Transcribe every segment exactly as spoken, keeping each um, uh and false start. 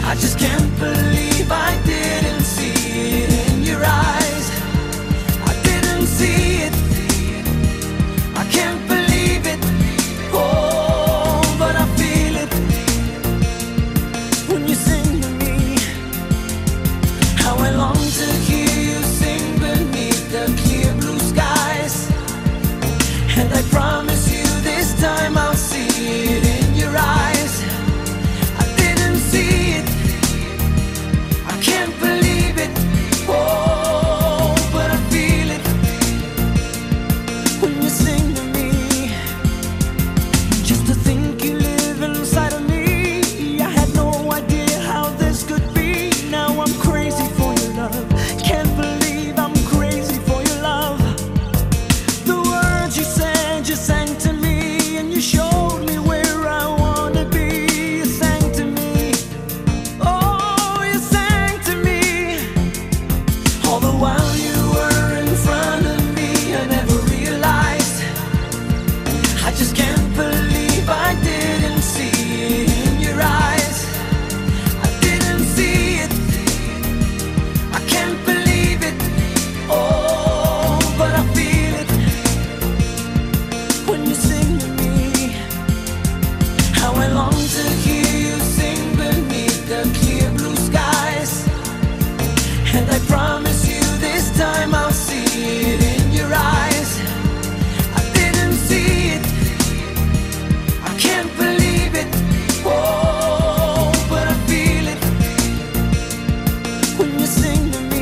I just can't believe I didn't see it in your eyes. I didn't see it. I can't believe it. Oh, but I feel it when you sing to me. How I long to hear you sing beneath the clear blue skies. And I promise you this time I'll see it in your eyes. I didn't see it. I can't believe it. Oh, but I feel it when you sing to me. Just to think you live inside of me. I had no idea how this could be. Now I'm crazy for your love. Can't believe I'm crazy for your love. The words you said, you sang to me, and you showed me where I wanna be. You sang to me. Oh, you sang to me. All the while you were in front of me, I never realized. I just can't believe I didn't see it in your eyes. I didn't see it. I can't believe it. Oh, but I feel it when you sing to me. How I long to hear you sing beneath the clear blue skies. And I promise you this time I'll see it in your eyes. I didn't see it. I can't believe it. Oh, but I feel it when you sing to me.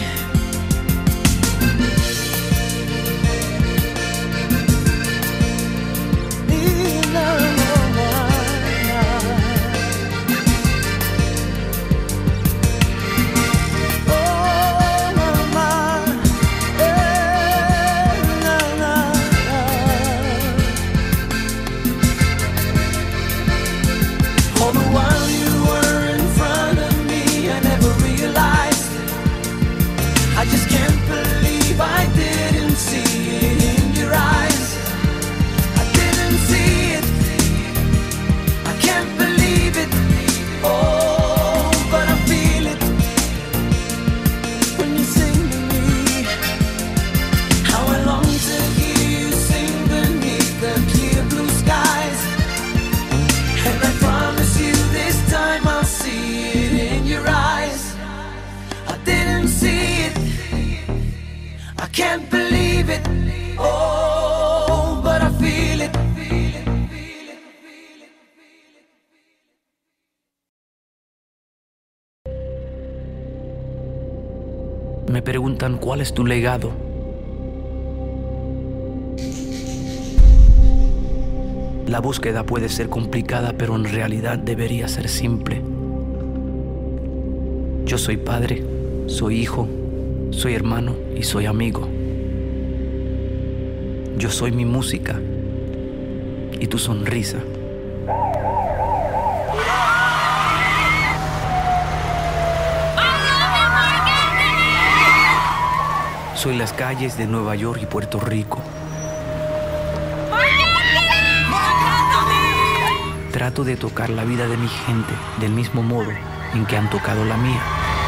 Na, na, na, na. Oh, mama, eh, na, na, na. All the while you were in front of me, I never realized. I just can't believe I didn't see it in your eyes. I didn't see it. I can't believe it. Oh, but I feel it when you sing to me. How I long to hear you sing beneath the clear blue skies. And I promise you this time I'll see it in your eyes. I didn't see it. I can't believe it. Oh, but I feel it. Me preguntan cuál es tu legado. La búsqueda puede ser complicada, pero en realidad debería ser simple. Yo soy padre, soy hijo, soy hermano y soy amigo. Yo soy mi música y tu sonrisa. Soy las calles de Nueva York y Puerto Rico. Trato de tocar la vida de mi gente del mismo modo en que han tocado la mía.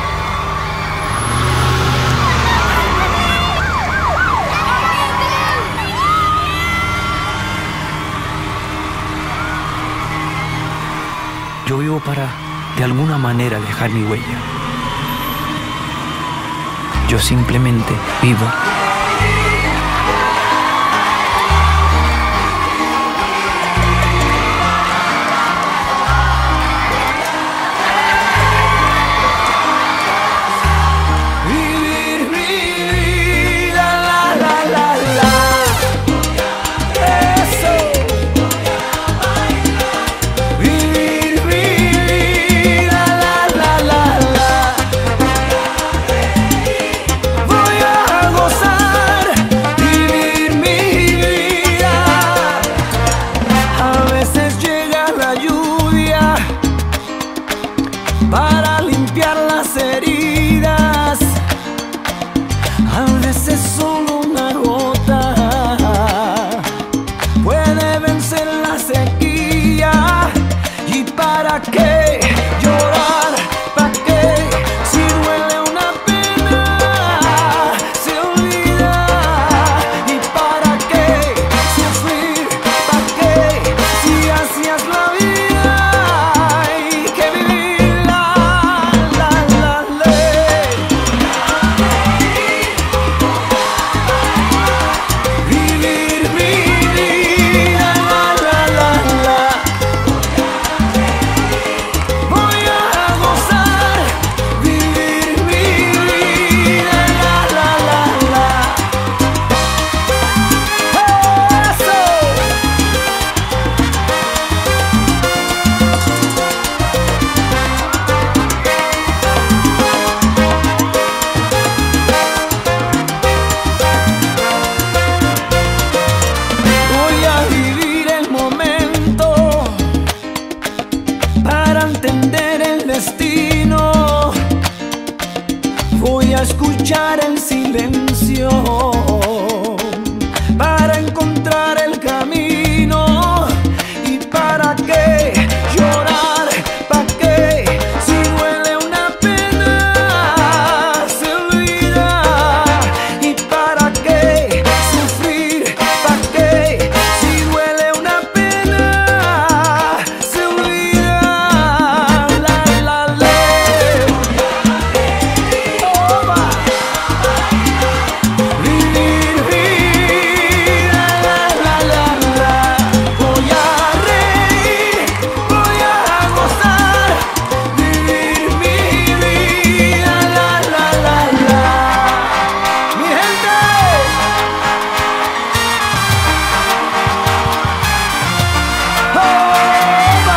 Yo vivo para, de alguna manera, dejar mi huella. Yo simplemente vivo. Vivir mi vida, la, la, la, la. Eso. Vivir mi vida, la, la, la, la. Voy a gozar. escuchar el silencio, para encontrar el camino. ¿Y para qué llorar? ¿Para qué? Si duele una pena, se olvida. ¿Y para qué sufrir? ¿Para qué? Si duele una pena, se olvida. La, la, la. Oba. Vivir vida, la, la, la, la. Voy a reír, voy a gozar, vivir mi vida, la, la, la, la. Mi gente. Oba.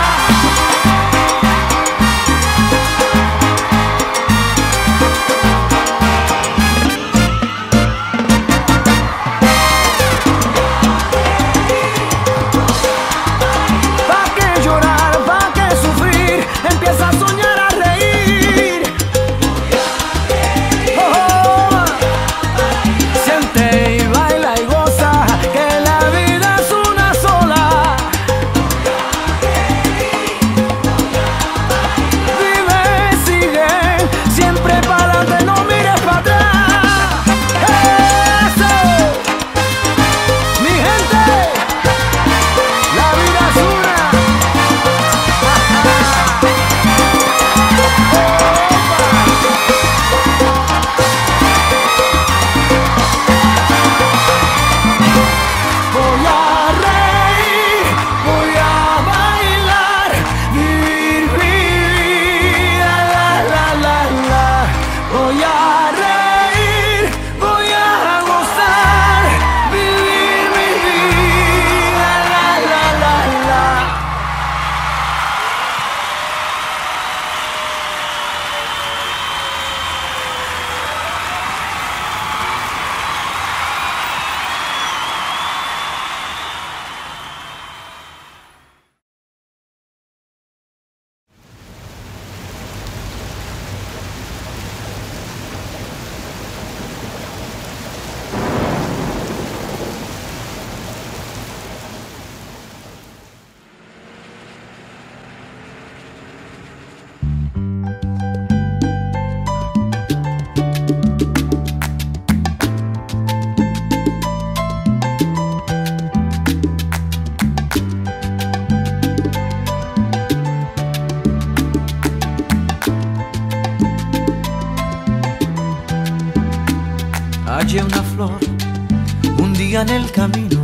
¿Pa' qué llorar? ¿Pa' qué sufrir? Empieza a soñar, a reír. Oh, siente y baila y goza, que la vida es una sola. Vive, sigue, siempre para adelante, no mires para atrás. Eso, mi gente, la vida es una. Voy a reír, voy a bailar, vivir mi vida, la, la, la, la. Voy a reír, voy a gozar, vivir mi vida, la, la, la, la. Hallé una flor un día en el camino,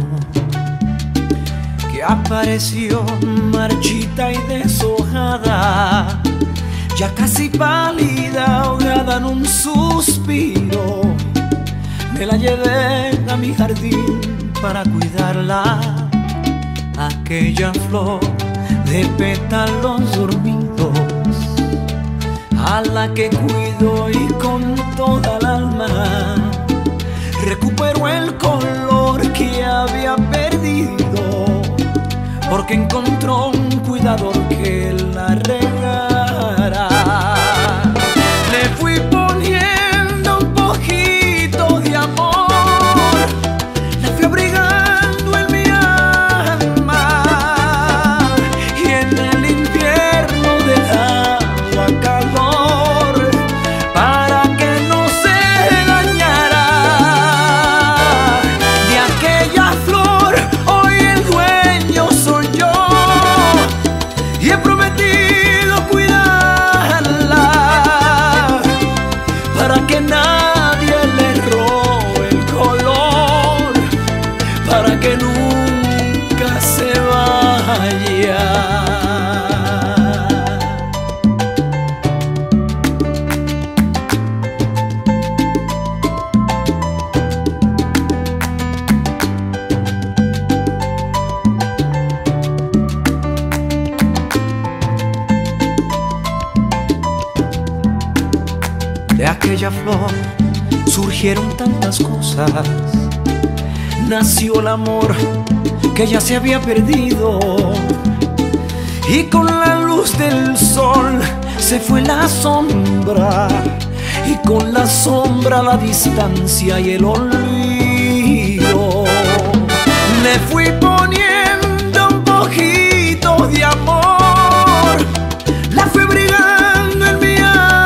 que apareció marchita y deshojada, ya casi pálida, ahogada en un suspiro. Me la llevé a mi jardín para cuidarla, aquella flor de pétalos dormidos, a la que cuido y con toda el alma recuperó el color que había perdido, porque encontró un cuidador que la regara. Le fui poniendo un poquito de amor, la fui abrigando en mi alma, y en el invierno dejaba calor para que no se dañara. De aquella flor hoy el dueño soy yo, y he prometido cuidarla para que nadie le robe el color, para que nunca se vaya. De aquella flor surgieron tantas cosas, nació el amor que ya se había perdido, y con la luz del sol se fue la sombra y con la sombra, la distancia y el olvido le fui poniendo un poquito de amor, la fui brigando en mi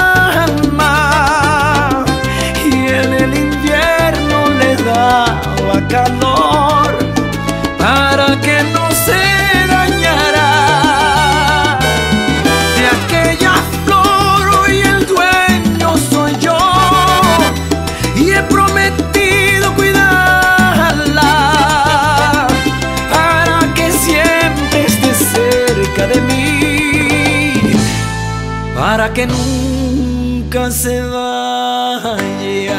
alma y en el invierno le daba calor para que no se dañara. De aquella flor hoy el dueño soy yo y he prometido cuidarla para que siempre esté cerca de mí, para que nunca se vaya.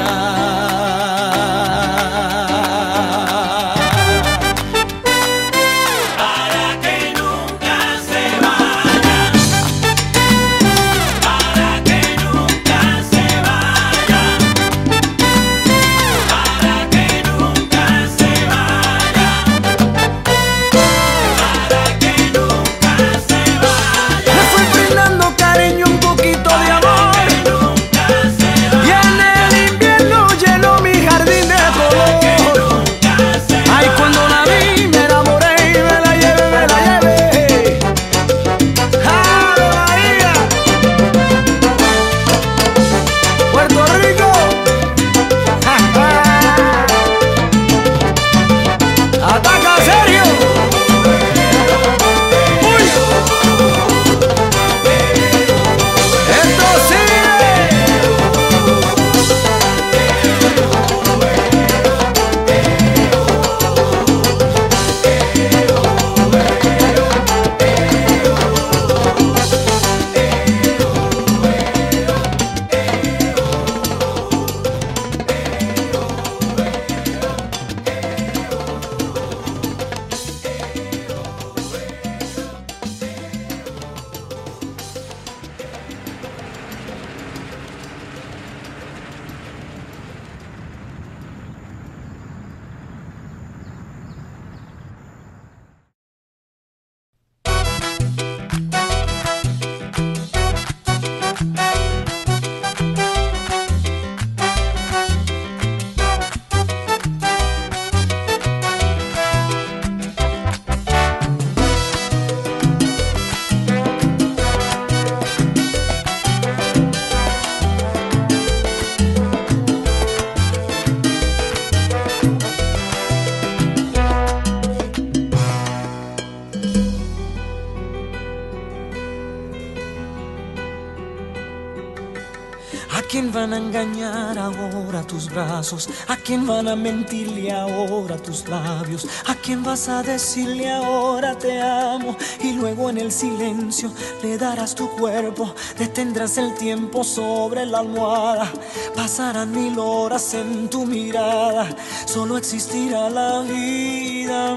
¿A quién van a engañar ahora tus brazos? ¿A quién van a mentirle ahora tus labios? ¿A quién vas a decirle ahora te amo? Y luego en el silencio le darás tu cuerpo, detendrás el tiempo sobre la almohada. Pasarán mil horas en tu mirada, solo existirá la vida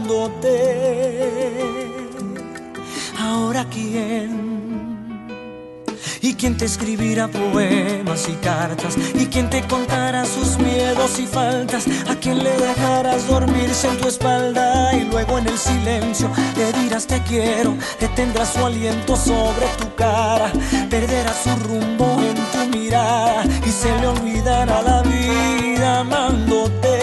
amándote. Ahora quién. ¿Y quién te escribirá poemas y cartas? ¿Y quién te contará sus miedos y faltas? ¿A quién le dejarás dormirse en tu espalda? Y luego en el silencio le dirás te quiero, detendrás su aliento sobre tu cara, perderás su rumbo en tu mirada y se le olvidará la vida amándote.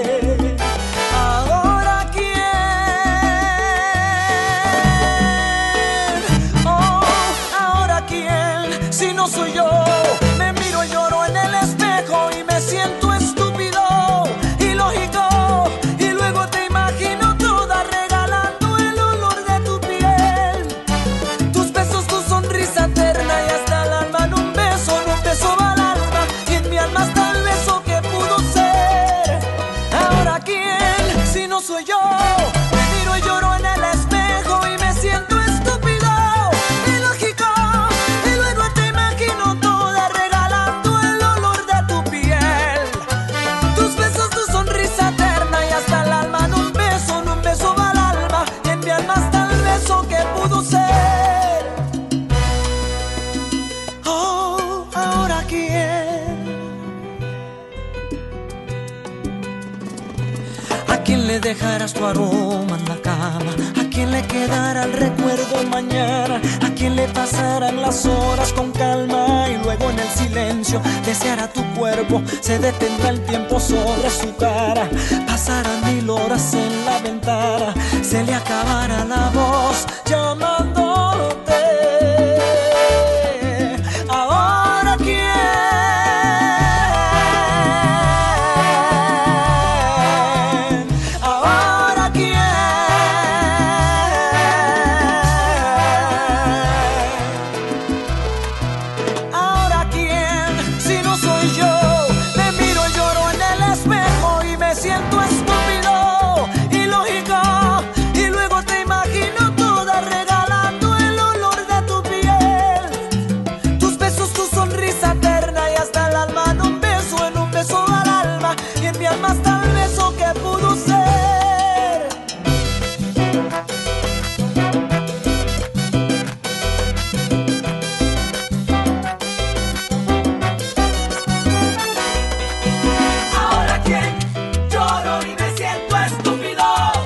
Si no soy yo, me miro y lloro en el espejo y me siento estúpido, ilógico, y luego te imagino toda regalando el olor de tu piel, tus besos, tu sonrisa eterna y hasta el alma en un beso, en un beso va al alma y en mi alma hasta el beso que pudo ser. Ahora quién, si no soy yo, me miro y lloro en el espejo y me siento estúpido, ilógico. Que pudo ser. Oh, ahora quién. ¿A quién le dejarás tu aroma en la cama? ¿A quién le quedará el recuerdo mañana? ¿A quién le pasarán las horas con calma? Y luego en el silencio deseo, deseará tu cuerpo, se detendrá el tiempo sobre su cara. Pasarán mil horas en la ventana, se le acabará la voz llamándote. Ahora quién, ahora quién, ahora quién, si no soy yo. Me miro y lloro en el espejo y me siento estúpido, ilógico, y luego te imagino toda regalando el olor de tu piel, tus besos, tu sonrisa eterna y hasta el alma en un beso, en un beso al alma, y en mi alma hasta el beso que pudo ser. Ahora quién, lloro y me siento estúpido.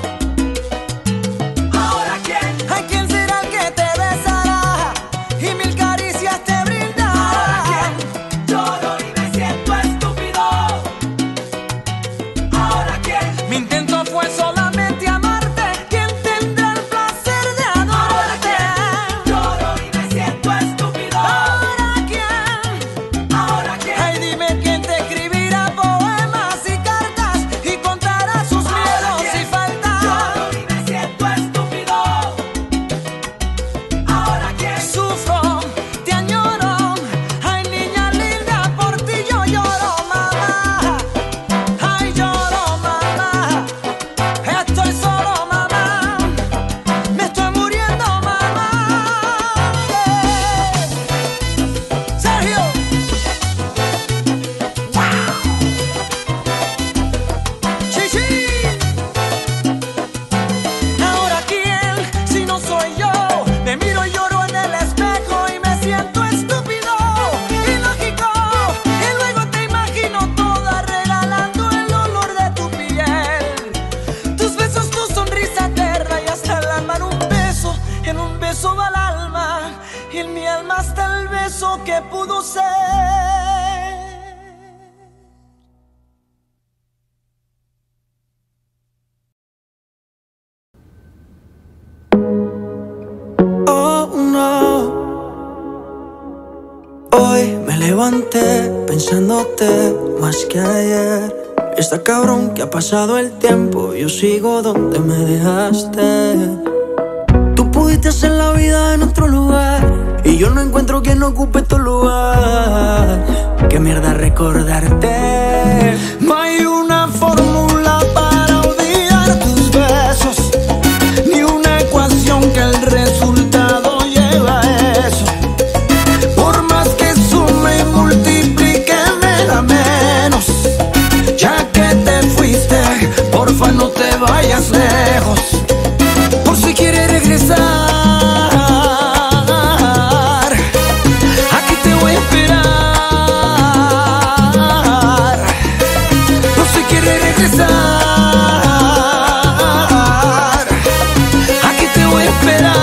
Ahora quién, ay, quién será el que te besará y mil caricias te brindará. Ahora quién, lloro y me siento estúpido. Ahora quién, mi intento fue solamente amarte. ¿Quién tendrá el placer de adorarte? Lloro y me siento estúpido. Ahora quién, ahora quién, ay, dime quién te escribirá poemas y cartas y contará sus miedos y faltas. Lloro y me siento estúpido. Ahora quién, sufro, te añoro, ay, niña linda, por ti yo lloro, mamá. Ay, lloro, mamá. Estoy solo, mamá. Me estoy muriendo, mamá. Sergio. Chichi. Ahora quién, si no soy yo. Me miro y lloro en el espejo y me siento estúpido, ilógico, y luego te imagino toda regalando el olor de tu piel, tus besos, tu sonrisa eterna y hasta el alma en un beso, en un beso va el alma, y en mi alma hasta el beso que pudo ser. Oh no, hoy me levanté pensándote más que ayer. Está cabrón que ha pasado el tiempo, yo sigo donde me dejaste. Tú pudiste hacer la vida en otro lugar y yo no encuentro quien ocupe tu lugar. Qué mierda recordarte. No hay una fórmula para olvidar tus besos, ni una ecuación que el resultado lleva a eso. Por más que sume y multiplique me da menos. Ya que te fuiste, porfa no te vayas lejos. Por si quieres regresar, aquí te voy a esperar. Por si quieres regresar, aquí te voy a esperar.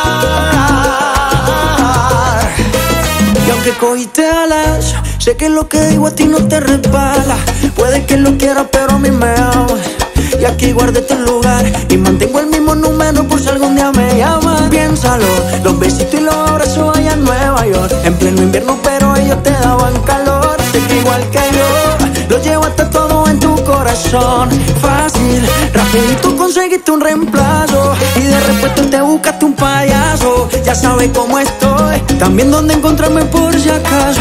Y aunque cogiste alas, sé que lo que digo a ti no te resbala. Puede que lo quieras, pero a mí me ama. Y aquí guardé tu lugar y mantengo el mismo número por si algún día me llamas. Piénsalo, los besitos y los abrazos allá en Nueva York, en pleno invierno, pero ellos te daban calor. Sé que igual que yo, lo llevo hasta todo en tu corazón. Fácil, rapidito conseguiste un reemplazo y de repente te buscaste un payaso. Ya sabes cómo estoy, también dónde encontrarme por si acaso.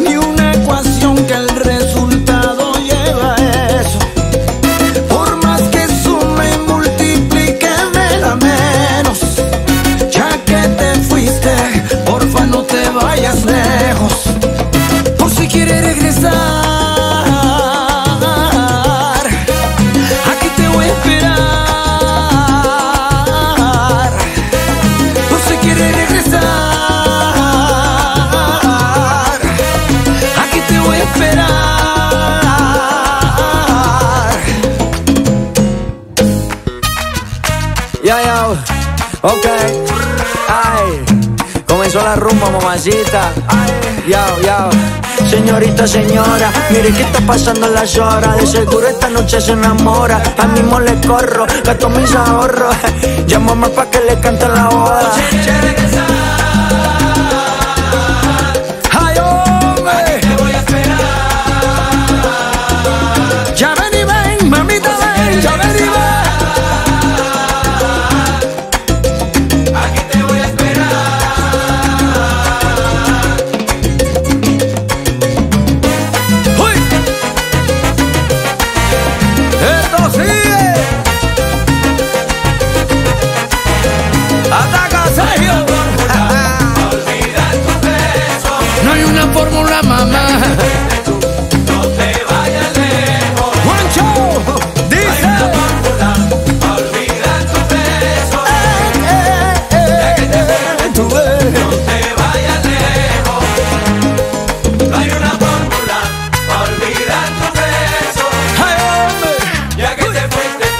Por más Ya, ya, ok. Ay, comenzó la rumba, mamacita. Ay, ya, ya. Señorita, señora, mire que está pasando las horas. De seguro esta noche se enamora. Al mismo le corro, gasto mis ahorros. Llámame pa' que le cante la boda. Ay, hombre, Te voy a esperar. ya ven y ven, mamita, ven, ya ven y ven. Aquí te voy a esperar. ¡Uy! ¡Esto sigue! ¡Ataca, Sergio! Olvidar tu beso. No hay una fórmula, mamá. No te vayas lejos. ¡Juancho! ¡Dice! Olvidar tu beso. Tú ves. No te vayas lejos. No hay una fórmula. Olvidar tu beso. ¡Ay, hombre! Ya que te fuiste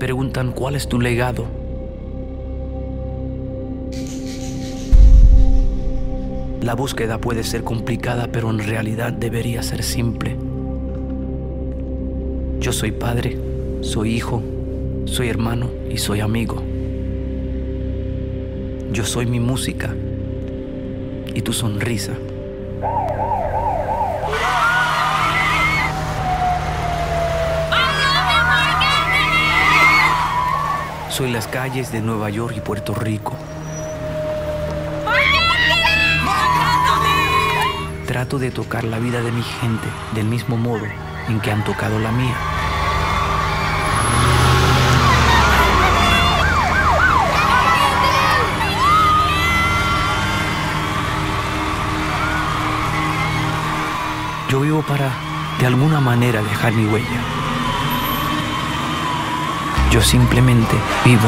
preguntan cuál es tu legado. La búsqueda puede ser complicada, pero en realidad debería ser simple. Yo soy padre, soy hijo, soy hermano y soy amigo. Yo soy mi música y tu sonrisa. Soy las calles de Nueva York y Puerto Rico. Trato de tocar la vida de mi gente del mismo modo en que han tocado la mía. Yo vivo para, de alguna manera, dejar mi huella. Yo simplemente vivo.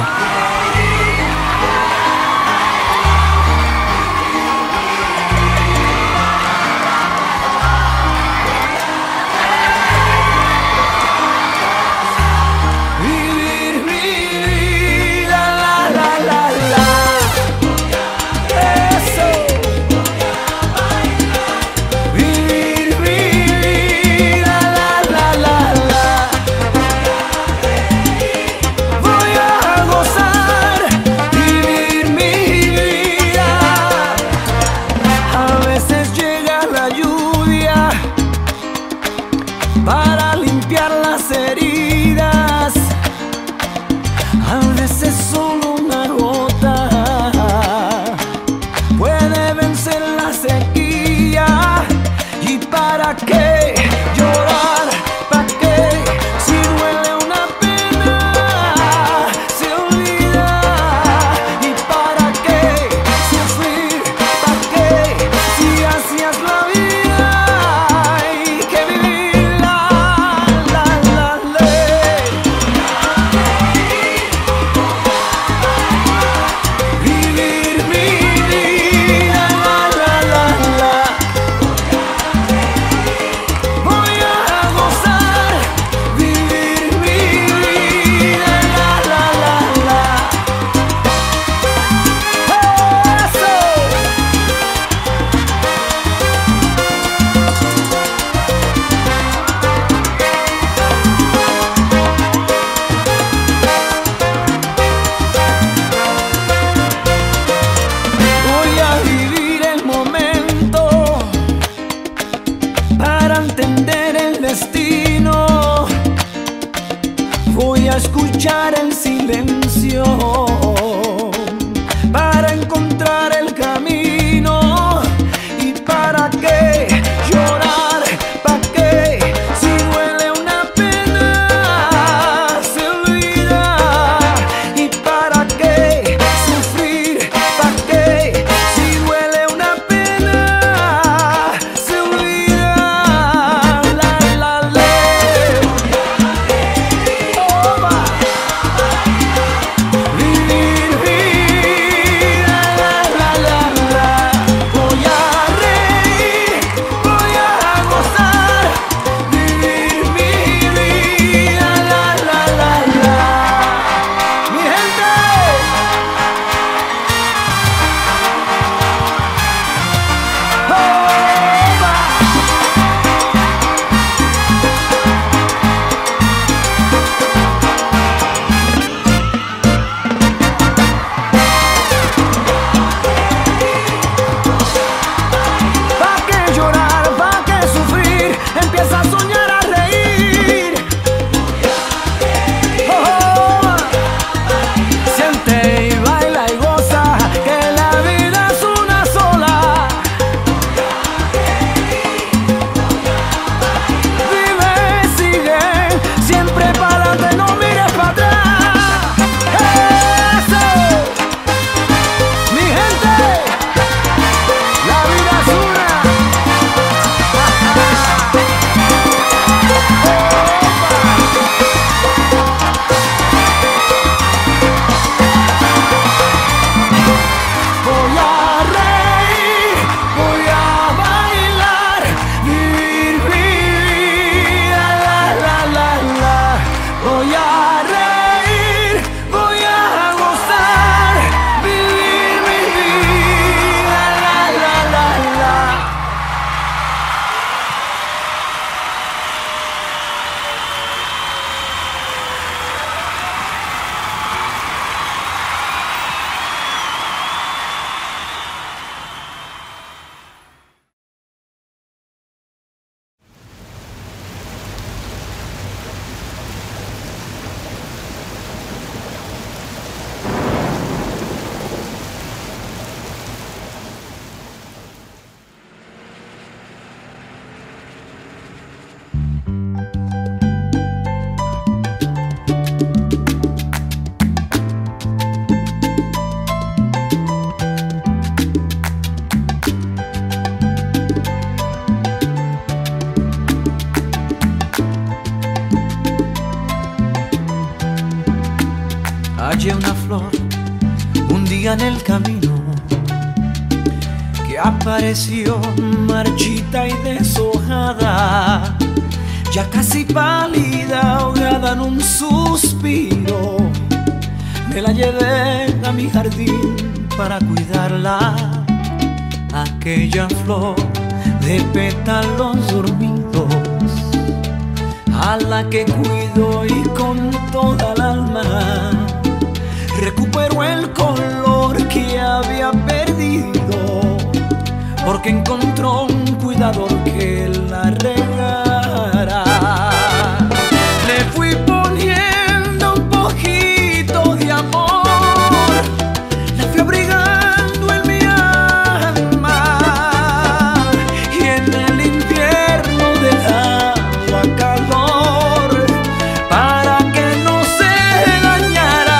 Vivir, vivir, la la la la la. Eso. Vivir, vivir, la la la la la. Voy a gozar. en el camino, que apareció marchita y deshojada, ya casi pálida, ahogada en un suspiro. Me la llevé a mi jardín para cuidarla, aquella flor de pétalos dormidos, a la que cuido y con toda el alma recupero el color que había perdido, porque encontró un cuidador que la regara. Le fui poniendo un poquito de amor, la fui abrigando en mi alma, y en el invierno dejaba calor para que no se dañara.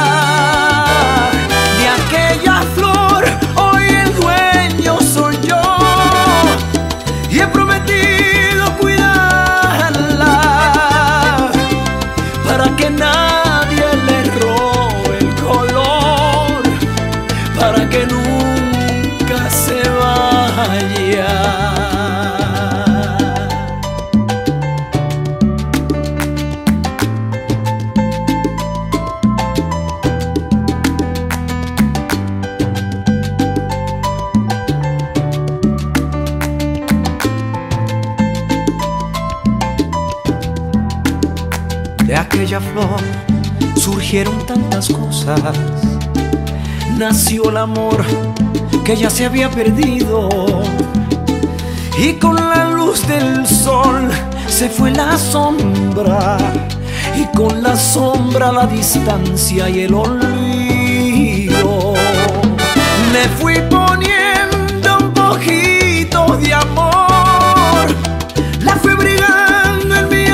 De aquella flor hoy el dueño soy yo, y he prometido cuidarla para que nadie le robe el color, para que nunca se vaya. De aquella flor surgieron tantas cosas, nació el amor que ya se había perdido, y con la luz del sol se fue la sombra, y con la sombra la distancia y el olvido. Le fui poniendo un poquito de amor, la fui abrigando en mi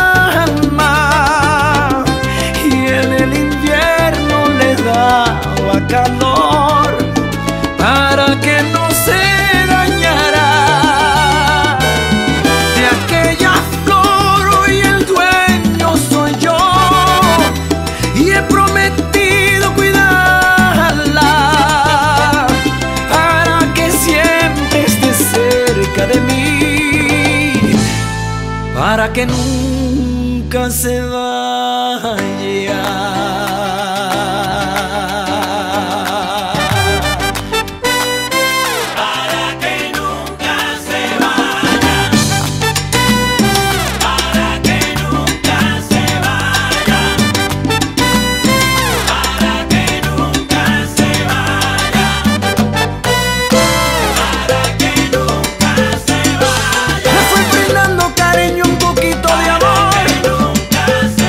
alma, y en el invierno le daba calor para que no se dañara. De aquella flor hoy el dueño soy yo, y he prometido cuidarla para que siempre esté cerca de mí, para que nunca se vaya. Para que nunca se vaya, para que nunca se vaya, para que nunca se vaya, para que nunca se vaya. Le fui brindando cariño, un poquito de amor, Nunca se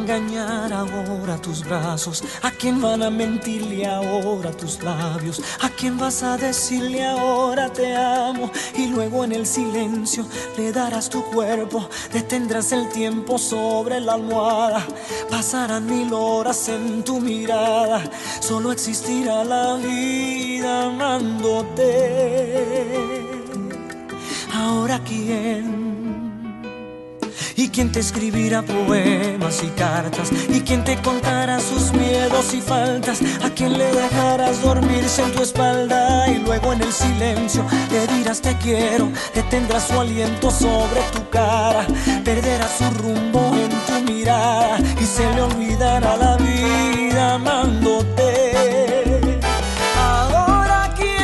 engañar ahora tus brazos? ¿A quién van a mentirle ahora tus labios? ¿A quién vas a decirle ahora te amo? Y luego en el silencio le darás tu cuerpo, detendrás el tiempo sobre la almohada. Pasarán mil horas en tu mirada, solo existirá la vida amándote. Ahora quién, y quién te escribirá poemas y cartas, y quién te contará sus miedos y faltas, a quién le dejarás dormirse en tu espalda y luego en el silencio le dirás te quiero, detendrás su aliento sobre tu cara, perderás su rumbo en tu mirada y se le olvidará la vida amándote. Ahora quién,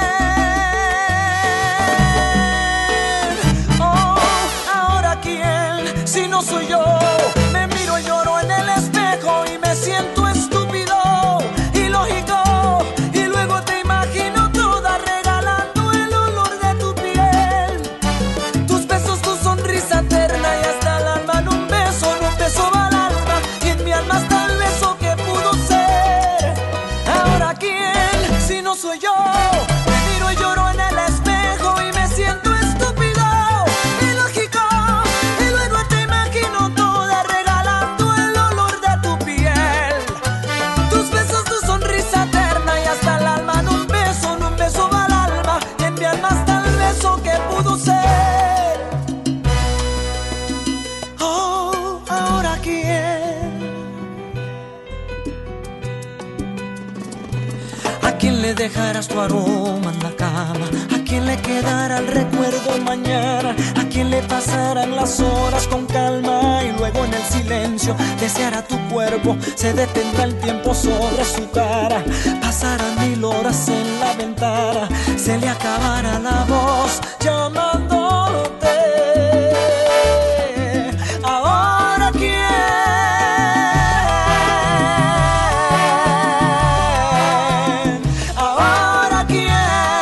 oh, ahora quién, si no soy yo. Me miro y lloro en el espejo y me siento estúpido, ilógico, y luego te imagino toda regalando el olor de tu piel, tus besos, tu sonrisa eterna y hasta el alma en un beso, en un beso va al alma y en mi alma está el beso que pudo ser. Ahora quién, si no soy yo. Me miro y lloro en el espejo y me siento estúpido, ilógico, y luego te imagino toda regalando el olor de tu piel, tus besos, tu sonrisa eterna y hasta el alma en un beso, en un beso va al alma y en mi alma está el beso que pudo ser. Oh, ahora quién, ¿a quién le dejarás tu aroma en la cama? ¿A quién le quedará el recuerdo mañana? ¿A quién le pasarán las horas con calma? Y luego en el silencio deseará tu cuerpo, se detendrá el tiempo sobre su cara, pasarán mil horas en la ventana, se le acabará la voz llamándote. Ahora quién, ahora quién,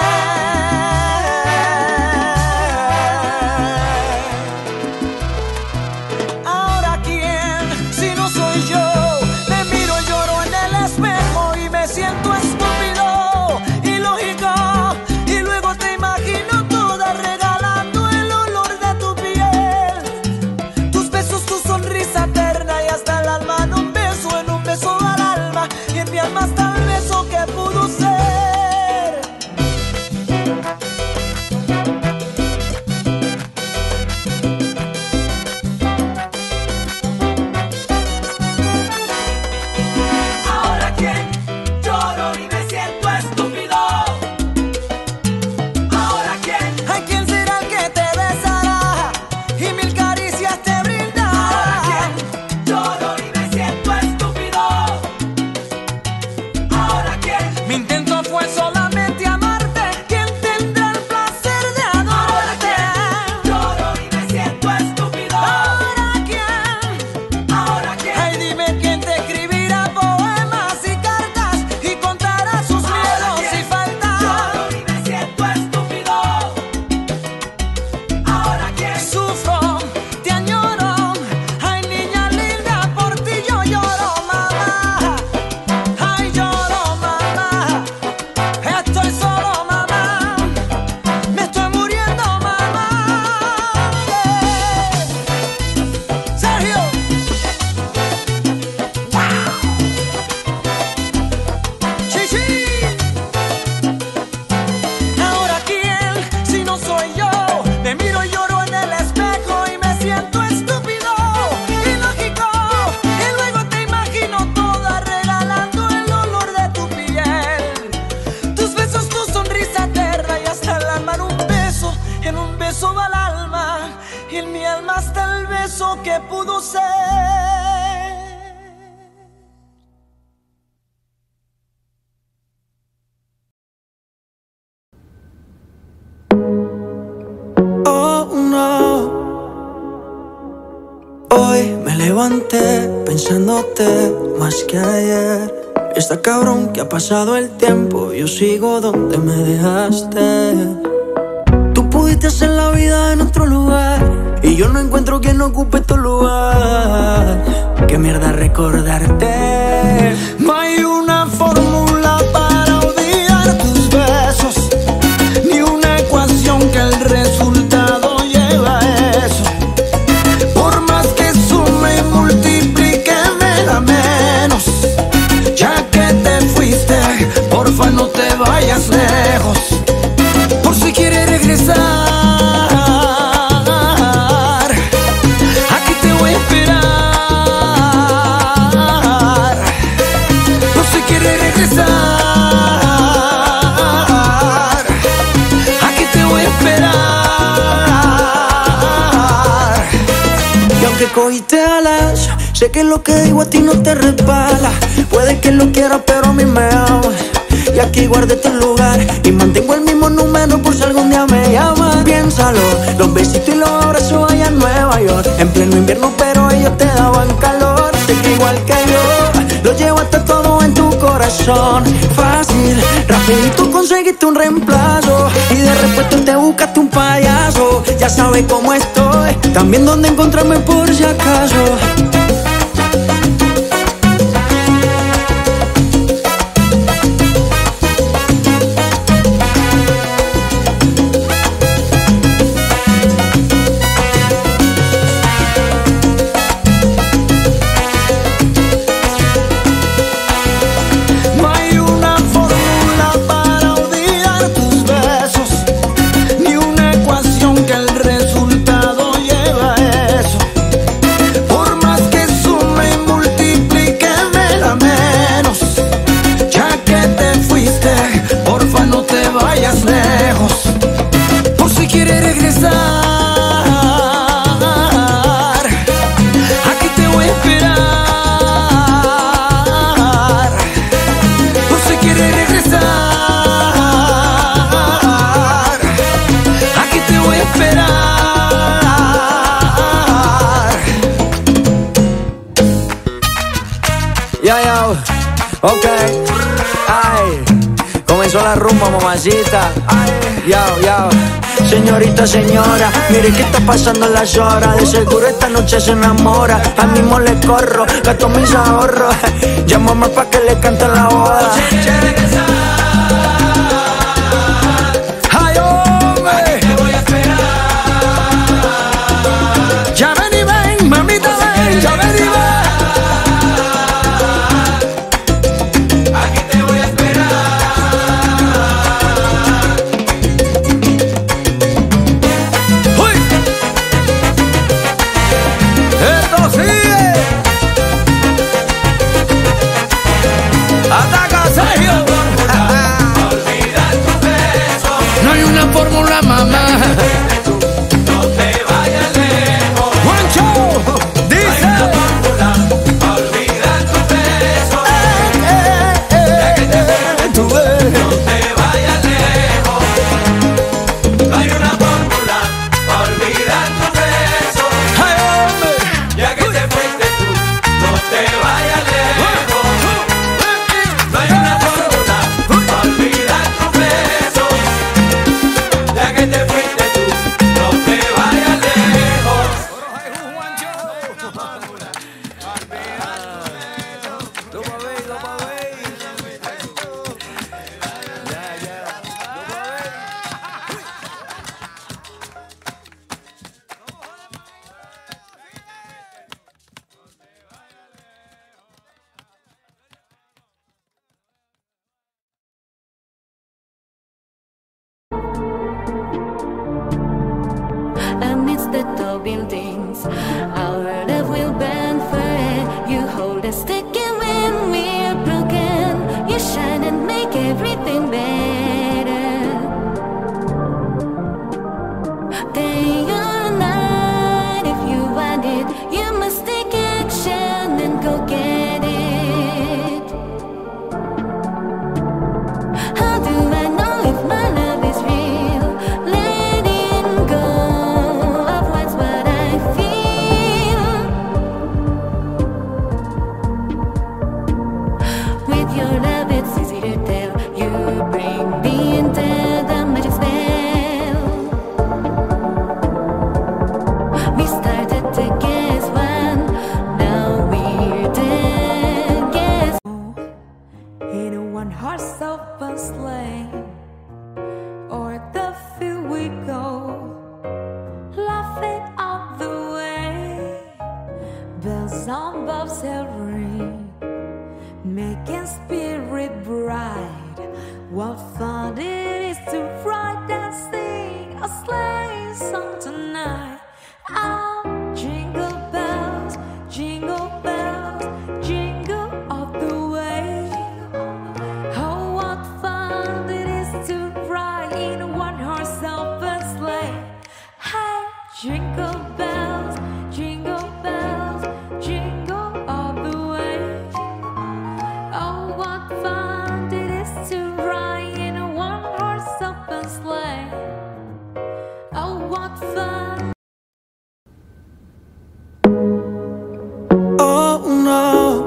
ahora quién, si no soy yo. Me miro y lloro en el espejo y me siento estúpido, ilógico, y luego te imagino toda regalando el olor de tu piel, tus besos, tu sonrisa eterna y hasta el alma en un beso, en un beso al alma y en mi alma está el beso que pudo ser. Ahora quién, lloro y me siento estúpido. Ahora quién, ¿a quién será el que te besará y mil caricias te brindará? Ahora quién, lloro y me siento estúpido. Ahora quién, mi intento fue solamente amarte. ¿Quién tendrá el placer de adorarte? Lloro y me siento estúpido. Ahora quién, ahora quién, ay dime quién te escribirá poemas y cartas y contará sus miedos y faltas. Lloro y me siento estúpido. Ahora quién, sufro, te añoro, ay niña linda, por ti yo lloro mamá, ay lloro mamá, estoy solo mamá, me estoy muriendo mamá. Sergio, Chichi. Ahora quién, si no soy yo. Me miro y lloro en el espejo y me siento estúpido, ilógico, y luego te imagino toda regalando el olor de tu piel, tus besos, tu sonrisa eterna y hasta el alma en un beso, en un beso va al alma y en mi alma está el beso que pudo ser. Oh no, hoy me levanté pensándote más que ayer. Está cabrón que ha pasado el tiempo, yo sigo donde me dejaste. Tú pudiste hacer la vida en otro lugar y yo no encuentro quien ocupe tu lugar. Qué mierda recordarte. No hay una fórmula para odiar tus besos, ni una ecuación que el resultado lleve a eso. Por más que sume y multiplique me da menos. Ya que te fuiste, porfa no te vayas lejos. Por si quieres regresar, aquí te voy a esperar. Por si quieres regresar, aquí te voy a esperar. Y aunque cogiste alas, sé que lo que digo a ti no te resbala. Puede que lo quieras, pero a mí me ama. Y aquí guardé tu lugar y mantengo el mismo número por si algún día me llamas. Piénsalo, los besitos y los abrazos allá en Nueva York, en pleno invierno, pero ellos te daban calor. Sé que igual que yo, lo llevaste todo en tu corazón. Fácil, rapidito conseguiste un reemplazo y de repente te buscaste un payaso. Ya sabes cómo estoy, también dónde encontrarme por si acaso. No hay una fórmula para odiar tus besos, ni una ecuación que el resultado lleve a eso. Por más que sume y multiplique me da menos. Ya que te fuiste, porfa no te vayas lejos. Por si quieres regresar, aquí te voy a esperar. Por si quieres regresar, aquí te voy a esperar. Yo, yo, ok, ay, comenzó la rumba, mamacita. Ay, yo, yo, señorita, señora, mire que está pasando las horas. De seguro esta noche se enamora. Al mismo le corro, gasto mis ahorros. Llámame pa' que le cante la boda. Ay, hombre, ya ven y ven, mamita ven, ya ven y ven. Uy, esto sigue. Ataca Sergio. No hay una fórmula, mamá. Juancho, dice. Eh, eh, eh, tú ves. Ay, hombre. Amidst the tall buildings, our love will burn forever. You hold us sticky when we're broken. You shine and make everything better. Day or night, if you want it, you must take action and go get it. How do I know if my love is real? Letting go of what's what I feel. With your love, it's easy to tell. You bring me into the magic spell. We flame, or the field we go, laughing on the way. Bells on bobtail ring, making spirit bright. What fun it is to ride and sing a sleigh song tonight. Oh, jingle bells, jingle bells, jingle all the way. Oh, what fun it is to ride in a one-horse open sleigh. Hey, jingle bells, jingle bells, jingle all the way. Oh, what fun it is to ride in a one-horse open sleigh. Oh, what fun. Oh no,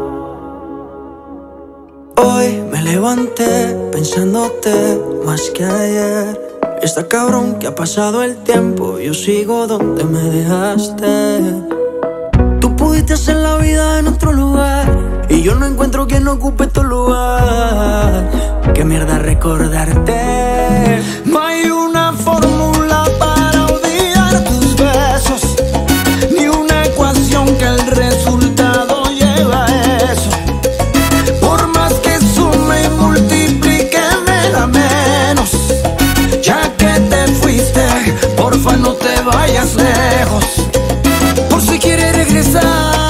hoy me levanté pensándote más que ayer. Está cabrón que ha pasado el tiempo, yo sigo donde me dejaste. Tú pudiste hacer la vida en otro lugar y yo no encuentro quien ocupe tu lugar. Qué mierda recordarte. No hay una fórmula para odiar tus besos, ni una ecuación que el resultado lleva a eso. Por más que sume y multiplique me da menos. Ya que te fuiste, porfa no te vayas lejos. Por si quieres regresar,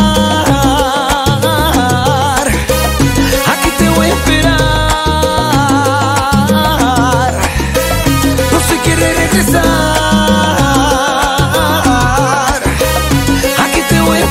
aquí te voy a esperar. Por si quieres regresar, aquí te voy a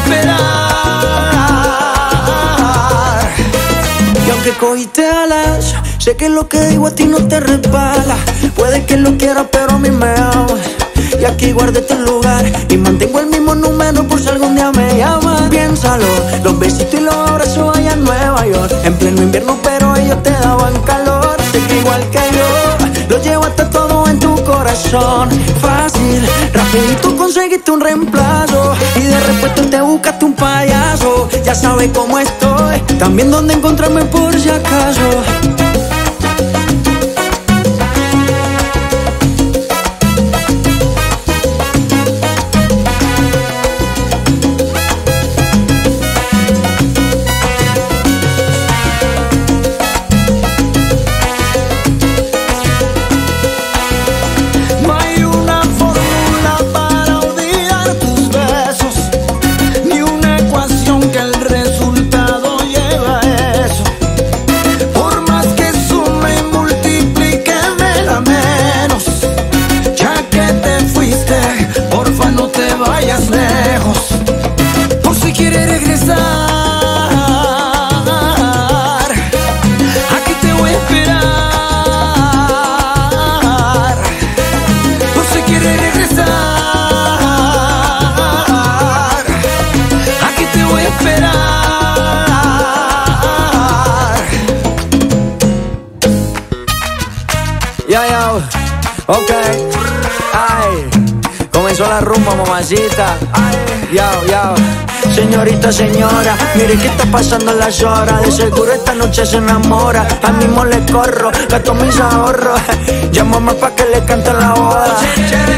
esperar. Y aunque cogiste alas, sé que lo que digo a ti no te resbala. Puede que lo quieras, pero a mí me amas. Y aquí guardé tu lugar y mantengo el mismo número por si algún día me llamas. Piénsalo, los besitos y los abrazos allá en Nueva York. En pleno invierno, pero ellos te daban calor. Sé que igual que yo, lo llevaste todo en tu corazón. Fácil, rapidito conseguiste un reemplazo y de repente te buscaste un payaso. Ya sabes cómo estoy, también dónde encontrarme por si acaso. No hay una fórmula para odiar tus besos, ni una ecuación que el resultado lleva a eso. Por más que sume y multiplique me da menos. Ya que te fuiste, porfa no te vayas lejos. Por si quieres regresar, aquí te voy a esperar. Por si quieres regresar, aquí te voy a esperar. Yo, yo, ok, ay, comenzó la rumba, mamacita. Yo, yo, señorita, señora, mire que está pasando las horas. De seguro esta noche se enamora. Al mismo le corro, gasto mis ahorros. Llámame pa' que le cante la boda.